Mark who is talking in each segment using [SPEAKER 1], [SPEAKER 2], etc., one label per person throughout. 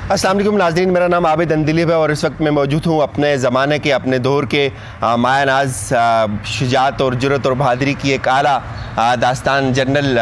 [SPEAKER 1] السلام علیکم ناظرین، میرا نام عابد اندلیب ہے اور اس وقت میں موجود ہوں اپنے زمانے کے اپنے دور کے مایہ ناز شجاعت اور جرأت اور بہادری کی ایک اعلیٰ داستان جنرل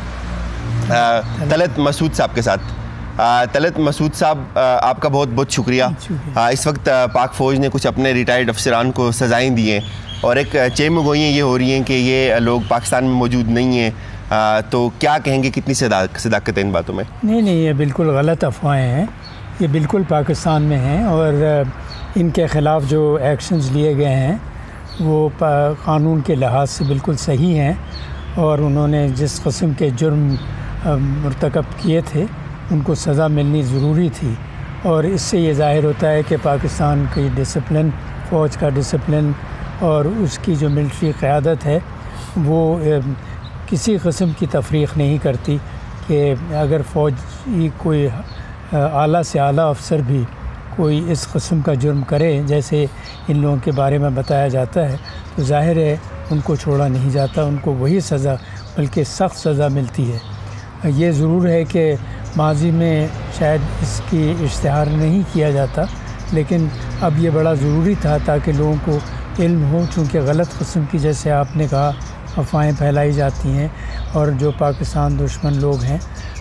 [SPEAKER 1] طلعت مسعود صاحب کے ساتھ۔ طلعت مسعود صاحب، آپ کا بہت بہت شکریہ۔ اس وقت پاک فوج نے کچھ اپنے ریٹائرڈ افسران کو سزائیں دی ہیں اور ایک چیم گوئیاں یہ ہو رہی ہیں کہ یہ لوگ پاکستان میں موجود نہیں ہیں، تو کیا کہیں گے، کتنی صداقت ہے ان باتوں میں؟
[SPEAKER 2] نہیں، یہ بالکل غلط افواہیں ہیں، یہ بالکل پاکستان میں ہیں اور ان کے خلاف جو ایکشنز لیے گئے ہیں وہ قانون کے لحاظ سے بالکل صحیح ہیں، اور انہوں نے جس قسم کے جرم مرتکب کیے تھے ان کو سزا ملنی ضروری تھی، اور اس سے یہ ظاہر ہوتا ہے کہ پاکستان کی ڈسپلن، فوج کا ڈسپلن اور اس کی جو ملٹری قیادت ہے وہ کسی قسم کی تفریق نہیں کرتی کہ اگر فوجی کوئی اعلیٰ سے اعلیٰ افسر بھی کوئی اس قسم کا جرم کرے جیسے ان لوگوں کے بارے میں بتایا جاتا ہے تو ظاہر ہے ان کو چھوڑا نہیں جاتا، ان کو وہی سزا بلکہ سخت سزا ملتی ہے۔ یہ ضرور ہے کہ ماضی میں شاید اس کی اشتہار نہیں کیا جاتا، لیکن اب یہ بڑا ضروری تھا تاکہ لوگوں کو علم ہو، چونکہ غلط قسم کی، جیسے آپ نے کہا، افواہیں پھیلائی جاتی ہیں اور جو پاکستان دشمن لوگ ہیں،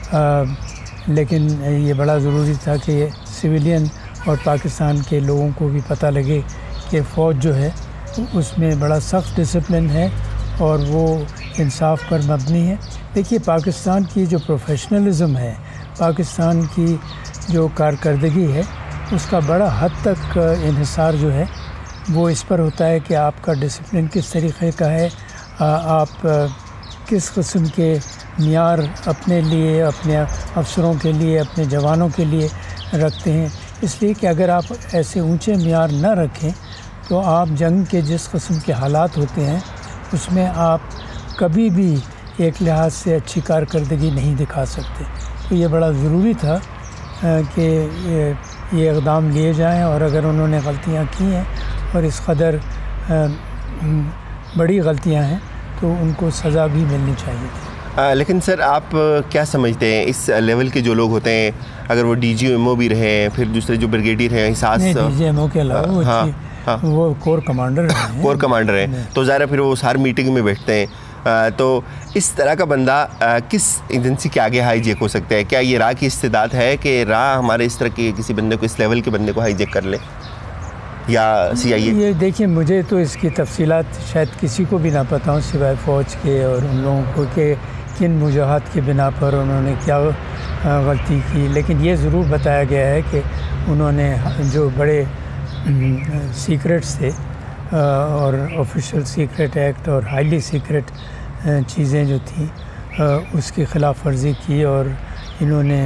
[SPEAKER 2] لیکن یہ بڑا ضروری تھا کہ سویلین اور پاکستان کے لوگوں کو بھی پتہ لگے کہ فوج جو ہے اس میں بڑا سخت ڈسپلن ہے اور وہ انصاف پر مبنی ہے۔ دیکھیے، پاکستان کی جو پروفیشنلزم ہے، پاکستان کی جو کارکردگی ہے، اس کا بڑا حد تک انحصار جو ہے وہ اس پر ہوتا ہے کہ آپ کا ڈسپلن کس طریقے کا ہے، آپ کس قسم کے معیار اپنے لیے، اپنے افسروں کے لیے، اپنے جوانوں کے لیے رکھتے ہیں۔ اس لیے کہ اگر آپ ایسے اونچے معیار نہ رکھیں تو آپ جنگ کے جس قسم کے حالات ہوتے ہیں اس میں آپ کبھی بھی ایک لحاظ سے اچھی کارکردگی نہیں دکھا سکتے۔ تو یہ بڑا ضروری تھا کہ یہ اقدام لیے جائیں، اور اگر انہوں نے غلطیاں کی ہیں اور اس قدر بڑی غلطیاں ہیں تو ان کو سزا بھی ملنی چاہیے تھی۔
[SPEAKER 1] لیکن سر، آپ کیا سمجھتے ہیں اس لیول کے جو لوگ ہوتے ہیں، اگر وہ ڈی جی ایم او بھی رہے ہیں، پھر دوسرے جو بریگیڈیئر ہیں، احساس
[SPEAKER 2] ڈی جی ایم او کے علاوہ وہ کور کمانڈر ہیں،
[SPEAKER 1] کور کمانڈر ہیں، تو ظاہر پھر وہ ہر میٹنگ میں بیٹھتے ہیں، تو اس طرح کا بندہ کس ایجنسی کے آگے ہائی جیک ہو سکتا ہے؟ کیا یہ راہ کی استعداد ہے کہ راہ ہمارے اس طرح کے کسی بندے کو، اس لیول کے بندے کو ہائی جیک کر لے، یا سی آئی اے؟
[SPEAKER 2] یہ دیکھیں، مجھے تو اس کی تفصیلات شاید کسی کو بھی نہ پتہ ہوں سوائے فوج کے اور ان لوگوں کو کہ کن وجوہات کی بنا پر انہوں نے کیا غلطی کی، لیکن یہ ضرور بتایا گیا ہے کہ انہوں نے جو بڑے سیکرٹس تھے اور آفیشیل سیکرٹ ایکٹ اور ہائیلی سیکرٹ چیزیں جو تھیں اس کی خلاف ورزی کی، اور انہوں نے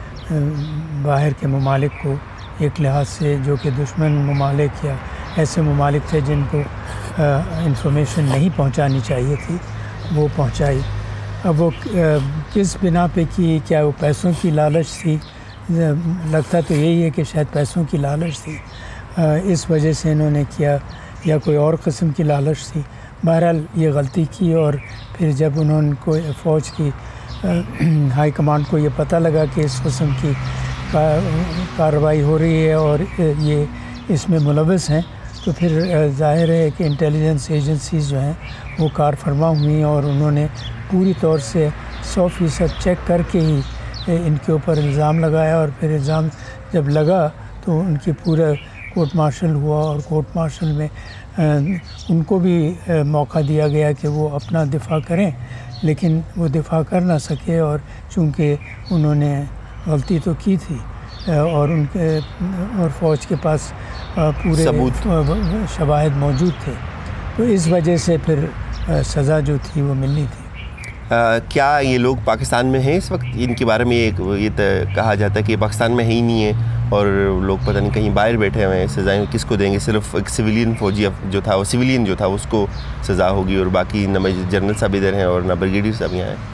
[SPEAKER 2] باہر کے ممالک کو ایک لحاظ سے، جو کہ دشمن ممالک یا ایسے ممالک تھے جن کو انفارمیشن نہیں پہنچانی چاہیے تھی، وہ پہنچائی۔ اب وہ کس بنا پہ کی، کیا وہ پیسوں کی لالچ تھی؟ لگتا تو یہی ہے کہ شاید پیسوں کی لالچ تھی، اس وجہ سے انہوں نے کیا، یا کوئی اور قسم کی لالچ تھی۔ بہرحال یہ غلطی کی، اور پھر جب انہوں کو فوج کی ہائی کمانڈ کو یہ پتہ لگا کہ اس قسم کی کارروائی ہو رہی ہے اور یہ اس میں ملوث ہیں، تو پھر ظاہر ہے کہ انٹیلیجنس ایجنسیز جو ہیں وہ کار فرما ہوئیں، اور انہوں نے پوری طور سے 100% چیک کر کے ہی ان کے اوپر الزام لگایا، اور پھر الزام جب لگا تو ان کی پورا کورٹ مارشل ہوا، اور کورٹ مارشل میں ان کو بھی موقع دیا گیا کہ وہ اپنا دفاع کریں، لیکن وہ دفاع کر نہ سکے، اور چونکہ انہوں نے غلطی تو کی تھی اور ان کے اور فوج کے پاس پورے شواہد موجود تھے، تو اس وجہ سے پھر سزا جو تھی وہ ملنی تھی۔
[SPEAKER 1] کیا یہ لوگ پاکستان میں ہیں اس وقت؟ ان کے بارے میں یہ کہا جاتا ہے کہ پاکستان میں ہے ہی نہیں ہے اور لوگ پتہ نہیں کہیں باہر بیٹھے ہوئے ہیں، سزائیں کس کو دیں گے؟ صرف ایک سویلین فوجی جو تھا، وہ سویلین جو تھا اس کو سزا ہوگی، اور باقی نہ جنرل صاحب ادھر ہیں اور نہ بریگیڈیئر صاحب یہاں ہیں۔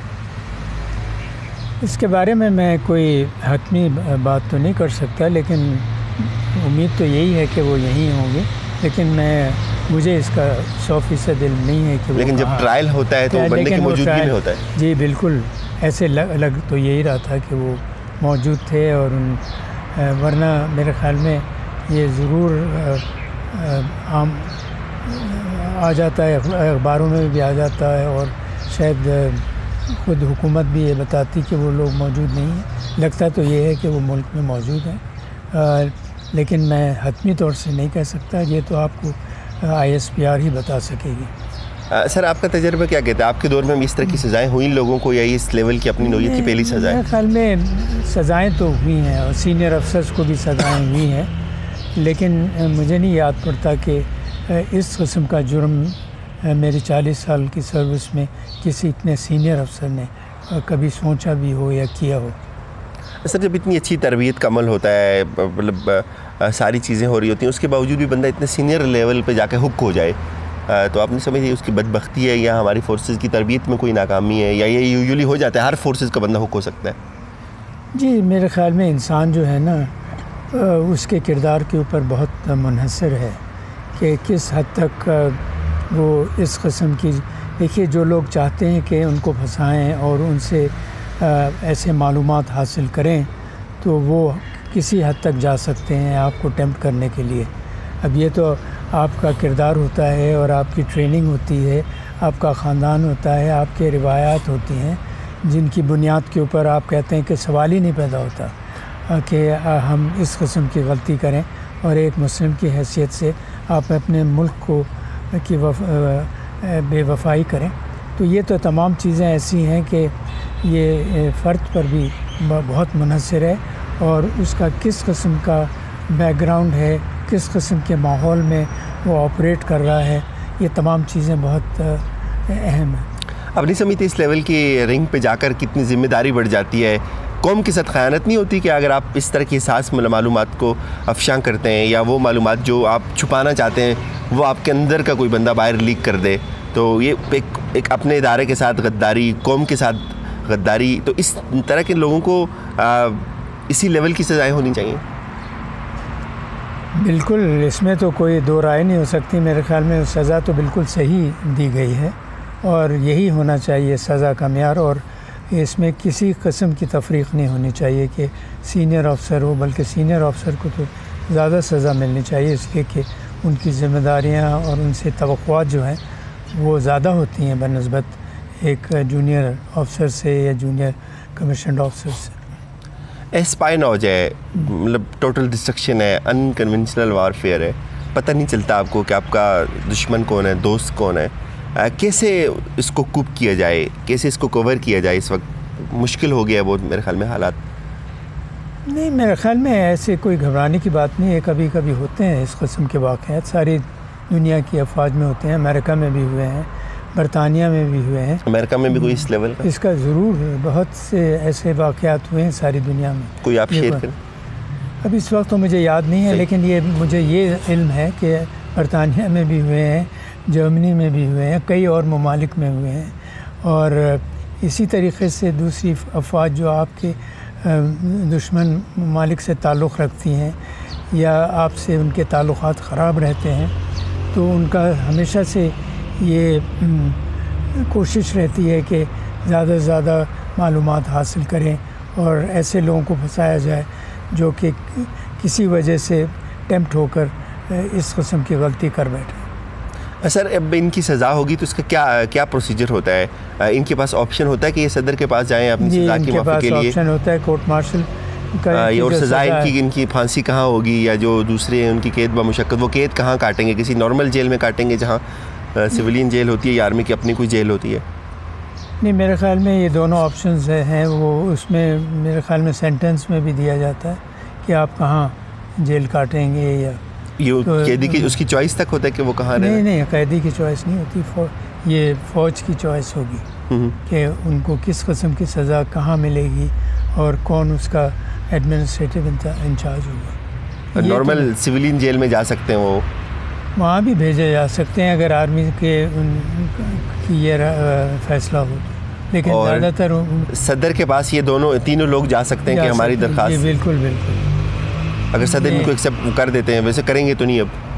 [SPEAKER 2] اس کے بارے میں کوئی حتمی بات تو نہیں کر سکتا، لیکن امید تو یہی ہے کہ وہ یہیں ہوں گے، لیکن مجھے اس کا 100% علم نہیں ہے کہ
[SPEAKER 1] لیکن جب ٹرائل ہوتا ہے تو بندے کی موجودگی میں ہوتا ہے۔
[SPEAKER 2] جی بالکل، ایسے لگ تو یہی رہا تھا کہ وہ موجود تھے، اور ورنہ میرے خیال میں یہ ضرور عام آ جاتا ہے، اخباروں میں بھی آ جاتا ہے، اور شاید خود حکومت بھی یہ بتاتی کہ وہ لوگ موجود نہیں ہیں. لگتا تو یہ ہے کہ وہ ملک میں موجود ہیں، لیکن میں حتمی طور سے نہیں کہہ سکتا. یہ تو آپ کو ISPR ہی بتا سکے گی.
[SPEAKER 1] سر آپ کا تجربہ کیا کہتا ہے؟ آپ کے دور میں بھی اس طرح کی سزائیں ہوئیں لوگوں کو، یا اس لیول کی اپنی نوعیت کی پہلی سزا ہے؟
[SPEAKER 2] میرے خیال میں سزائیں تو ہوئی ہیں، اور سینئر افسرز کو بھی سزائیں ہوئی ہیں، لیکن مجھے نہیں یاد پڑتا کہ اس قسم کا جرم میری 40 سال کی سروس میں کسی اتنے سینئر افسر نے کبھی سوچا بھی ہو یا کیا ہو.
[SPEAKER 1] سر جب اتنی اچھی تربیت کا عمل ہوتا ہے، مطلب ساری چیزیں ہو رہی ہوتی ہیں، اس کے باوجود بھی بندہ اتنے سینئر لیول پہ جا کے ہک ہو جائے، تو آپ نے سمجھ اس کی بدبختی ہے، یا ہماری فورسز کی تربیت میں کوئی ناکامی ہے، یا یہ یوزلی ہو جاتا ہے ہر فورسز کا بندہ ہک ہو سکتا ہے؟
[SPEAKER 2] جی میرے خیال میں انسان جو ہے نا اس کے کردار کے اوپر بہت منحصر ہے کہ کس حد تک وہ اس قسم کی. دیکھیے جو لوگ چاہتے ہیں کہ ان کو پھنسائیں اور ان سے ایسے معلومات حاصل کریں تو وہ کسی حد تک جا سکتے ہیں آپ کو ٹیمپٹ کرنے کے لیے. اب یہ تو آپ کا کردار ہوتا ہے، اور آپ کی ٹریننگ ہوتی ہے، آپ کا خاندان ہوتا ہے، آپ کے روایات ہوتی ہیں جن کی بنیاد کے اوپر آپ کہتے ہیں کہ سوال ہی نہیں پیدا ہوتا کہ ہم اس قسم کی غلطی کریں، اور ایک مسلم کی حیثیت سے آپ اپنے ملک کو کی بے وفائی کریں. تو یہ تو تمام چیزیں ایسی ہیں کہ یہ فرد پر بھی بہت منحصر ہے، اور اس کا کس قسم کا بیک گراؤنڈ ہے، کس قسم کے ماحول میں وہ آپریٹ کر رہا ہے، یہ تمام چیزیں بہت اہم ہیں.
[SPEAKER 1] اب نہیں سمجھتے اس لیول کی رنگ پہ جا کر کتنی ذمہ داری بڑھ جاتی ہے؟ قوم کے ساتھ خیانت نہیں ہوتی کہ اگر آپ اس طرح کی حساس معلومات کو افشاں کرتے ہیں، یا وہ معلومات جو آپ چھپانا چاہتے ہیں وہ آپ کے اندر کا کوئی بندہ باہر لیک کر دے، تو یہ ایک اپنے ادارے کے ساتھ غداری، قوم کے ساتھ غداری. تو اس طرح کے لوگوں کو اسی لیول کی سزائیں ہونی چاہیے.
[SPEAKER 2] بالکل، اس میں تو کوئی دو رائے نہیں ہو سکتی. میرے خیال میں سزا تو بالکل صحیح دی گئی ہے، اور یہی ہونا چاہیے سزا کا معیار، اور اس میں کسی قسم کی تفریق نہیں ہونی چاہیے کہ سینئر افسر ہو، بلکہ سینئر افسر کو تو زیادہ سزا ملنی چاہیے، اس لیے کہ ان کی ذمہ داریاں اور ان سے توقعات جو ہیں وہ زیادہ ہوتی ہیں بنسبت ایک جونیئر افسر سے یا جونیئر کمیشنڈ افسر سے.
[SPEAKER 1] اسپائی نہ ہو جائے، مطلب ٹوٹل ڈسٹرکشن ہے، ان کنونشنل وارفیئر ہے، پتہ نہیں چلتا آپ کو کہ آپ کا دشمن کون ہے، دوست کون ہے. کیسے اس کو کوپ کیا جائے، کیسے اس کو کور کیا جائے؟ اس وقت مشکل ہو گیا ہے بہت میرے خیال میں حالات.
[SPEAKER 2] نہیں، میرے خیال میں ایسے کوئی گھبرانے کی بات نہیں ہے. کبھی کبھی ہوتے ہیں اس قسم کے واقعات، ساری دنیا کی افواج میں ہوتے ہیں. امریکہ میں بھی ہوئے ہیں، برطانیہ میں بھی ہوئے ہیں.
[SPEAKER 1] امریکہ میں بھی کوئی اس لیول کا؟
[SPEAKER 2] اس کا ضرور بہت سے ایسے واقعات ہوئے ہیں ساری دنیا میں.
[SPEAKER 1] کوئی آپ شیئر کریں؟
[SPEAKER 2] اب اس وقت تو مجھے یاد نہیں ہے، لیکن مجھے یہ علم ہے کہ برطانیہ میں بھی ہوئے ہیں، جرمنی میں بھی ہوئے ہیں، کئی اور ممالک میں ہوئے ہیں. اور اسی طریقے سے دوسری افواج جو آپ کے دشمن ممالک سے تعلق رکھتی ہیں یا آپ سے ان کے تعلقات خراب رہتے ہیں، تو ان کا ہمیشہ سے یہ کوشش رہتی ہے کہ زیادہ سے زیادہ معلومات حاصل کریں اور ایسے لوگوں کو پھنسایا جائے جو کہ کسی وجہ سے ٹیمپٹ ہو کر اس قسم کی غلطی کر بیٹھے.
[SPEAKER 1] سر اب ان کی سزا ہوگی تو اس کا کیا پروسیجر ہوتا ہے؟ ان کے پاس آپشن ہوتا ہے کہ یہ صدر کے پاس جائیں اپنی سزا کی معافی کے لیے؟
[SPEAKER 2] ان کے پاس آپشن ہوتا ہے کورٹ مارشل کا.
[SPEAKER 1] اور سزا ان کی پھانسی کہاں ہوگی، یا جو دوسرے ان کی قید بمشقت، وہ قید کہاں کاٹیں گے؟ کسی نارمل جیل میں کاٹیں گے جہاں سویلین جیل ہوتی ہے، یا آرمی کی اپنی کوئی جیل ہوتی ہے؟ نہیں،
[SPEAKER 2] میرے خیال میں یہ دونوں آپشنز ہیں. وہ اس میں میرے خیال میں سینٹنس میں بھی دیا جاتا ہے کہ آپ کہاں جیل کاٹیں گے. یا
[SPEAKER 1] یہ قیدی کی اس کی چوائس تک ہوتا ہے کہ وہ کہاں رہے؟
[SPEAKER 2] نہیں، قیدی کی چوائس نہیں ہوتی. یہ فوج کی چوائس ہوگی کہ ان کو کس قسم کی سزا کہاں ملے گی اور کون اس کا ایڈمنسٹریٹو انچارج ہوگا.
[SPEAKER 1] نارمل سویلین جیل میں جا سکتے ہیں، وہ
[SPEAKER 2] وہاں بھی بھیجے جا سکتے ہیں اگر آرمی کے کی یہ فیصلہ ہو تو. لیکن زیادہ تر
[SPEAKER 1] صدر کے پاس یہ تینوں لوگ جا سکتے ہیں کہ ہماری درخواست.
[SPEAKER 2] جی بالکل. اگر
[SPEAKER 1] صدر ان کو ایکسیپٹ کر دیتے ہیں، ویسے کریں گے تو نہیں؟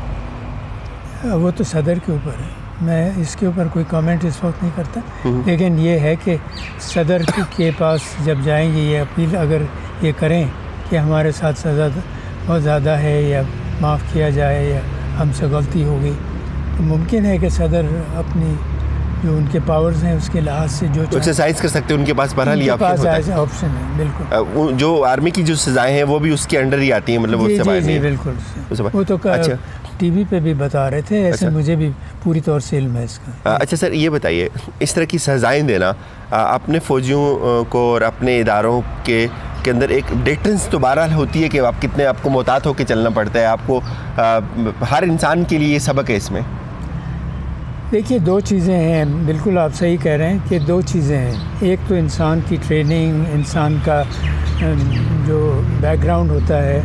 [SPEAKER 1] اب
[SPEAKER 2] وہ تو صدر کے اوپر ہے، میں اس کے اوپر کوئی کامنٹ اس وقت نہیں کرتا. لیکن یہ ہے کہ صدر کے پاس جب جائیں گے یہ اپیل اگر یہ کریں کہ ہمارے ساتھ سزا بہت زیادہ ہے یا معاف کیا جائے یا ہم سے غلطی ہو گئی، تو ممکن ہے کہ صدر اپنی جو ان کے پاورز ہیں اس کے لحاظ سے جو
[SPEAKER 1] ایکسرسائز کر سکتے ہیں، ان کے پاس بہرحال یہ
[SPEAKER 2] آپشن ہے. بالکل
[SPEAKER 1] جو آرمی کی جو سزائیں ہیں وہ بھی اس کے انڈر ہی آتی ہیں، مطلب اس سے باہر نہیں.
[SPEAKER 2] بالکل، وہ تو ٹی وی پہ بھی بتا رہے تھے، ایسے مجھے بھی پوری طور سے علم ہے اس کا.
[SPEAKER 1] اچھا سر، یہ بتائیے اس طرح کی سزائیں دینا اپنے فوجیوں کو اور اپنے اداروں کے اندر ایک ڈیٹرنس تو بہرحال ہوتی ہے کہ آپ کتنے آپ کو محتاط ہو کے چلنا پڑتا ہے، آپ کو ہر انسان کے لیے یہ سبق ہے اس میں.
[SPEAKER 2] دیکھیے دو چیزیں ہیں، بالکل آپ صحیح کہہ رہے ہیں کہ دو چیزیں ہیں. ایک تو انسان کی ٹریننگ، انسان کا جو بیک گراؤنڈ ہوتا ہے،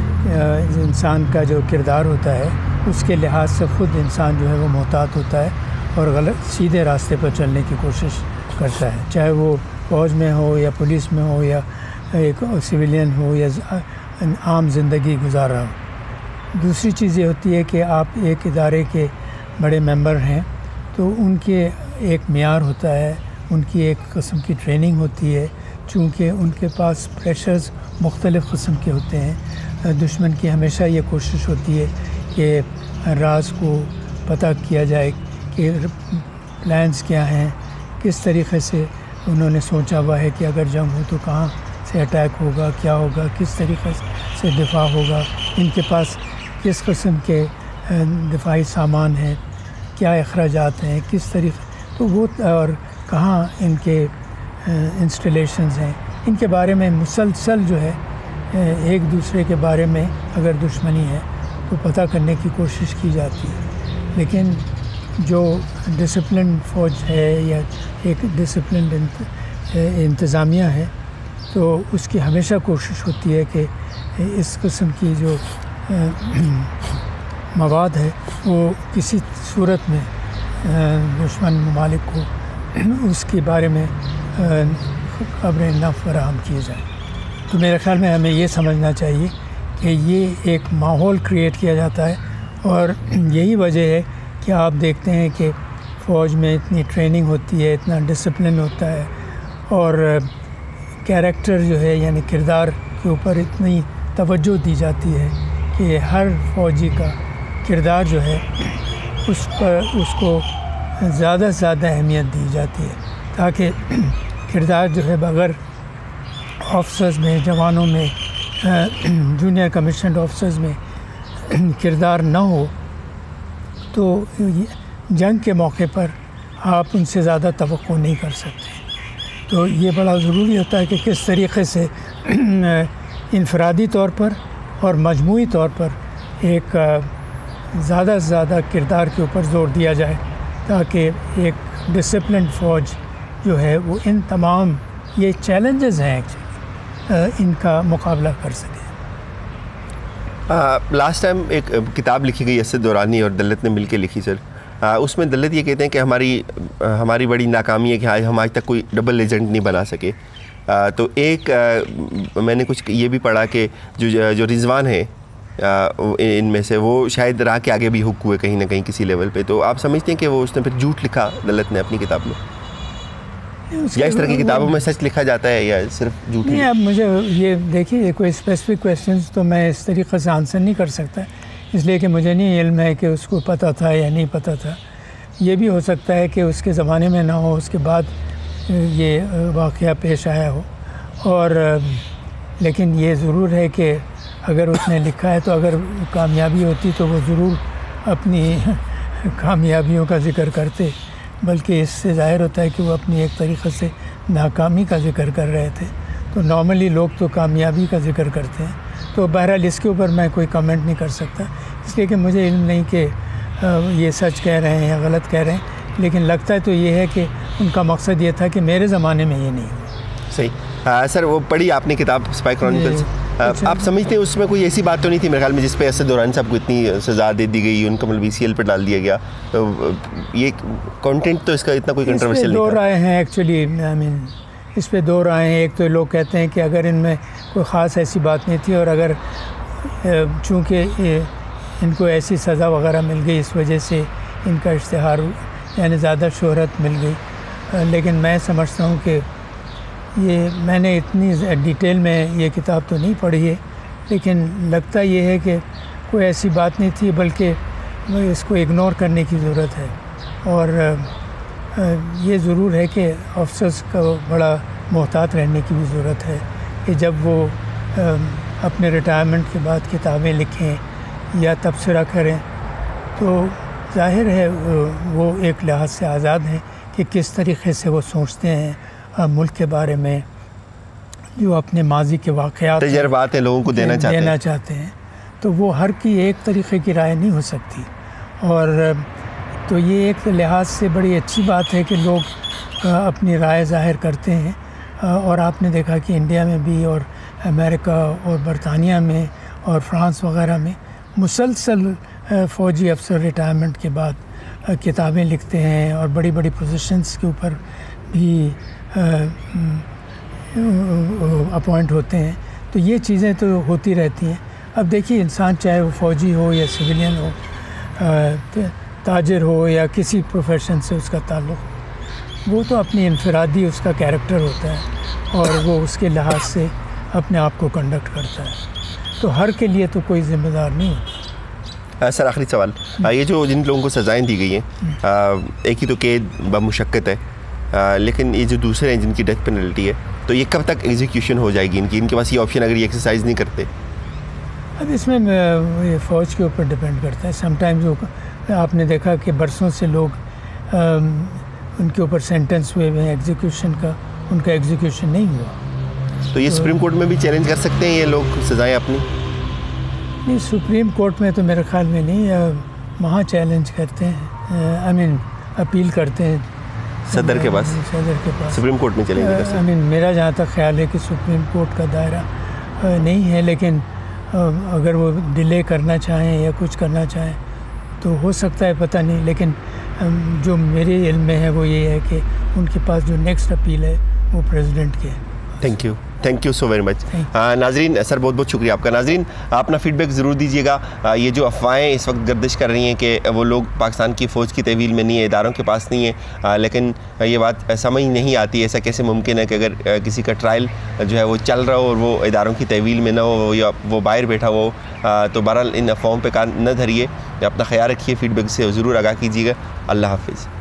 [SPEAKER 2] انسان کا جو کردار ہوتا ہے، اس کے لحاظ سے خود انسان جو ہے وہ محتاط ہوتا ہے اور غلط سیدھے راستے پر چلنے کی کوشش کرتا ہے، چاہے وہ فوج میں ہو یا پولیس میں ہو یا ایک سویلین ہو یا عام زندگی گزار رہا ہو. دوسری چیز یہ ہوتی ہے کہ آپ ایک ادارے کے بڑے ممبر ہیں تو ان کے ایک معیار ہوتا ہے، ان کی ایک قسم کی ٹریننگ ہوتی ہے، چونکہ ان کے پاس پریشرز مختلف قسم کے ہوتے ہیں. دشمن کی ہمیشہ یہ کوشش ہوتی ہے کہ راز کو پتہ کیا جائے کہ پلانز کیا ہیں، کس طریقے سے انہوں نے سوچا ہوا ہے کہ اگر جنگ ہو تو کہاں سے اٹیک ہوگا، کیا ہوگا، کس طریقے سے دفاع ہوگا، ان کے پاس کس قسم کے دفاعی سامان ہیں، کیا اخراجات ہیں، کس طریقے تو وہ اور کہاں ان کے انسٹالیشنز ہیں، ان کے بارے میں مسلسل جو ہے ایک دوسرے کے بارے میں اگر دشمنی ہے تو پتہ کرنے کی کوشش کی جاتی ہے. لیکن جو ڈسپلن فوج ہے یا ایک ڈسپلنڈ انتظامیہ ہے تو اس کی ہمیشہ کوشش ہوتی ہے کہ اس قسم کی جو مواد ہے وہ کسی صورت میں دشمن ممالک کو اس کے بارے میں خبریں نہ فراہم کیے جائیں. تو میرے خیال میں ہمیں یہ سمجھنا چاہیے کہ یہ ایک ماحول کریٹ کیا جاتا ہے، اور یہی وجہ ہے کہ آپ دیکھتے ہیں کہ فوج میں اتنی ٹریننگ ہوتی ہے، اتنا ڈسپلن ہوتا ہے، اور کیریکٹر جو ہے یعنی کردار کے اوپر اتنی توجہ دی جاتی ہے کہ ہر فوجی کا کردار جو ہے اس کو زیادہ سے زیادہ اہمیت دی جاتی ہے، تاکہ کردار جو ہے بغیر آفیسرز میں، جوانوں میں، جونیئر کمیشنڈ آفیسرز میں کردار نہ ہو تو جنگ کے موقع پر آپ ان سے زیادہ توقع نہیں کر سکتے. تو یہ بڑا ضروری ہوتا ہے کہ کس طریقے سے انفرادی طور پر اور مجموعی طور پر ایک زیادہ سے زیادہ کردار کے اوپر زور دیا جائے تاکہ ایک ڈسپلنڈ فوج جو ہے وہ ان تمام یہ چیلنجز ہیں ان کا مقابلہ کر سکے.
[SPEAKER 1] لاسٹ ٹائم ایک کتاب لکھی گئی اسد دورانی اور دلت نے مل کے لکھی سر. اس میں دلت یہ کہتے ہیں کہ ہماری بڑی ناکامی ہے کہ ہم آج تک کوئی ڈبل ایجنٹ نہیں بنا سکے. تو ایک میں نے کچھ یہ بھی پڑھا کہ جو رضوان ہیں ان میں سے وہ شاید راہ کے آگے بھی ہک ہوئے کہیں نہ کہیں کسی لیول پہ. تو آپ سمجھتے ہیں کہ وہ اس نے پھر جھوٹ لکھا دلت نے اپنی کتاب میں، یا اس طرح کی کتابوں میں سچ لکھا جاتا ہے یا صرف جھوٹ؟
[SPEAKER 2] نہیں، اب مجھے یہ دیکھیے کوئی اسپیسیفک کویشچنز تو میں اس طریقے سے آنسر نہیں کر سکتا، اس لیے کہ مجھے نہیں علم ہے کہ اس کو پتہ تھا یا نہیں پتہ تھا. یہ بھی ہو سکتا ہے کہ اس کے زمانے میں نہ ہو، اس کے بعد یہ واقعہ پیش آیا ہو. اور لیکن یہ ضرور ہے کہ اگر اس نے لکھا ہے تو اگر کامیابی ہوتی تو وہ ضرور اپنی کامیابیوں کا ذکر کرتے، بلکہ اس سے ظاہر ہوتا ہے کہ وہ اپنی ایک طریقے سے ناکامی کا ذکر کر رہے تھے. تو نارملی لوگ تو کامیابی کا ذکر کرتے ہیں. تو بہرحال اس کے اوپر میں کوئی کمنٹ نہیں کر سکتا، اس لیے کہ مجھے علم نہیں کہ یہ سچ کہہ رہے ہیں یا غلط کہہ رہے ہیں. لیکن لگتا ہے تو یہ ہے کہ ان کا مقصد یہ تھا کہ میرے زمانے میں یہ نہیں ہوا.
[SPEAKER 1] صحیح. سر وہ پڑھی آپ نے کتاب اسپائی کرونیکلز، آپ سمجھتے ہیں اس میں کوئی ایسی بات تو نہیں تھی میرے خیال میں جس پہ اسد دورانی صاحب کو اتنی سزا دے دی گئی، ان کو مطلب VCL پہ ڈال دیا گیا؟ یہ کانٹینٹ تو اس کا اتنا کوئی کنٹروورشل نہیں تھا.
[SPEAKER 2] دو رائے ہیں ایکچولی، اس پہ دو رائے ہیں. ایک تو لوگ کہتے ہیں کہ اگر ان میں کوئی خاص ایسی بات نہیں تھی، اور اگر چونکہ ان کو ایسی سزا وغیرہ مل گئی اس وجہ سے ان کا اشتہار یعنی زیادہ شہرت مل گئی. لیکن میں سمجھتا ہوں کہ یہ میں نے اتنی ڈیٹیل میں یہ کتاب تو نہیں پڑھی ہے، لیکن لگتا یہ ہے کہ کوئی ایسی بات نہیں تھی، بلکہ اس کو اگنور کرنے کی ضرورت ہے. اور یہ ضرور ہے کہ افسرز کو بڑا محتاط رہنے کی بھی ضرورت ہے کہ جب وہ اپنے ریٹائرمنٹ کے بعد کتابیں لکھیں یا تبصرہ کریں تو ظاہر ہے وہ ایک لحاظ سے آزاد ہیں کہ کس طریقے سے وہ سوچتے ہیں ملک کے بارے میں، جو اپنے ماضی کے واقعات
[SPEAKER 1] تجربات ہیں لوگوں کو دینا
[SPEAKER 2] چاہتے ہیں. تو وہ ہر کی ایک طریقے کی رائے نہیں ہو سکتی. اور تو یہ ایک لحاظ سے بڑی اچھی بات ہے کہ لوگ اپنی رائے ظاہر کرتے ہیں. اور آپ نے دیکھا کہ انڈیا میں بھی اور امریکہ اور برطانیہ میں اور فرانس وغیرہ میں مسلسل فوجی افسر ریٹائرمنٹ کے بعد کتابیں لکھتے ہیں اور بڑی بڑی پوزیشنز کے اوپر بھی اپوائنٹ ہوتے ہیں. تو یہ چیزیں تو ہوتی رہتی ہیں. اب دیکھیے انسان چاہے وہ فوجی ہو یا سویلین ہو، تاجر ہو یا کسی پروفیشن سے اس کا تعلق ہو، وہ تو اپنی انفرادی اس کا کیریکٹر ہوتا ہے اور وہ اس کے لحاظ سے اپنے آپ کو کنڈکٹ کرتا ہے. تو ہر کے لیے تو کوئی ذمہ دار نہیں ہوتا.
[SPEAKER 1] سر آخری سوال، یہ جو جن لوگوں کو سزائیں دی گئی ہیں، ایک ہی تو قید بمشقت ہے، لیکن یہ جو دوسرے ہیں جن کی ڈیتھ پینلٹی ہے، تو یہ کب تک ایگزیکیوشن ہو جائے گی ان کے پاس یہ آپشن اگر یہ ایکسرسائز نہیں کرتے؟
[SPEAKER 2] اب اس میں یہ فوج کے اوپر ڈپینڈ کرتا ہے. سم ٹائمز آپ نے دیکھا کہ برسوں سے لوگ ان کے اوپر سینٹنس ہوئے ہیں ایگزیکیوشن کا، ان کا ایگزیکیوشن نہیں ہوا.
[SPEAKER 1] تو یہ سپریم کورٹ میں بھی چیلنج کر سکتے ہیں یہ لوگ سزائیں اپنی؟
[SPEAKER 2] نہیں، سپریم کورٹ میں تو میرے خیال میں نہیں، وہاں چیلنج کرتے ہیں، اپیل کرتے ہیں
[SPEAKER 1] صدر کے پاس. سپریم کورٹ میں چیلنج کر سکتے ہیں.
[SPEAKER 2] میرا جہاں تک خیال ہے کہ سپریم کورٹ کا دائرہ نہیں ہے، لیکن اگر وہ ڈیلے کرنا چاہیں یا کچھ کرنا چاہیں تو ہو سکتا ہے، پتہ نہیں. لیکن جو میرے علم میں ہے وہ یہ ہے کہ ان کے پاس جو نیکسٹ اپیل ہے وہ پریزیڈنٹ کے.
[SPEAKER 1] Thank you so very much. ناظرین، سر بہت بہت شکریہ آپ کا. ناظرین، آپ اپنا فیڈ بیک ضرور دیجیے گا. یہ جو افواہیں اس وقت گردش کر رہی ہیں کہ وہ لوگ پاکستان کی فوج کی تحویل میں نہیں ہے، اداروں کے پاس نہیں ہے، لیکن یہ بات سمجھ نہیں آتی ایسا کیسے ممکن ہے کہ اگر کسی کا ٹرائل جو ہے وہ چل رہا ہو اور وہ اداروں کی تحویل میں نہ ہو یا وہ باہر بیٹھا ہو. تو بہرحال ان افواہوں پہ کان نہ دھریے، اپنا خیال رکھیے، فیڈ بیک سے ضرور آگاہ کیجیے گا. اللہ حافظ.